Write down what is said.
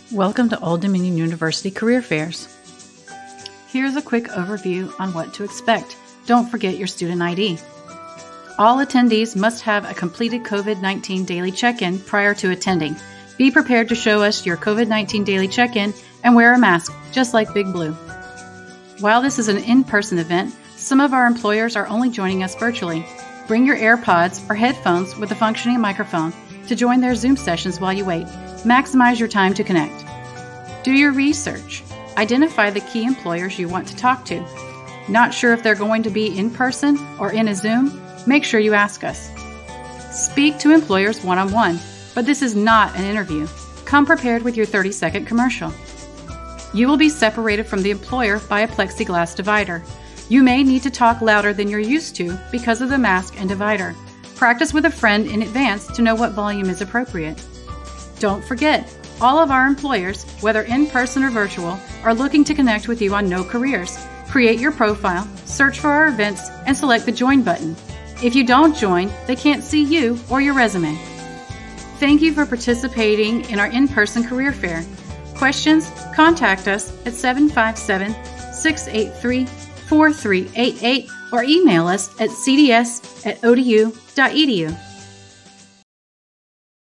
Welcome to Old Dominion University Career Fairs. Here's a quick overview on what to expect. Don't forget your student ID. All attendees must have a completed COVID-19 daily check-in prior to attending. Be prepared to show us your COVID-19 daily check-in and wear a mask, just like Big Blue. While this is an in-person event, some of our employers are only joining us virtually. Bring your AirPods or headphones with a functioning microphone to join their Zoom sessions while you wait. Maximize your time to connect. Do your research. Identify the key employers you want to talk to. Not sure if they're going to be in person or in a Zoom? Make sure you ask us. Speak to employers one-on-one, but this is not an interview. Come prepared with your 30-second commercial. You will be separated from the employer by a plexiglass divider. You may need to talk louder than you're used to because of the mask and divider. Practice with a friend in advance to know what volume is appropriate. Don't forget, all of our employers, whether in person or virtual, are looking to connect with you on No Careers. Create your profile, search for our events, and select the Join button. If you don't join, they can't see you or your resume. Thank you for participating in our in-person career fair. Questions? Contact us at 757-683-4388 or email us at cds@odu.edu.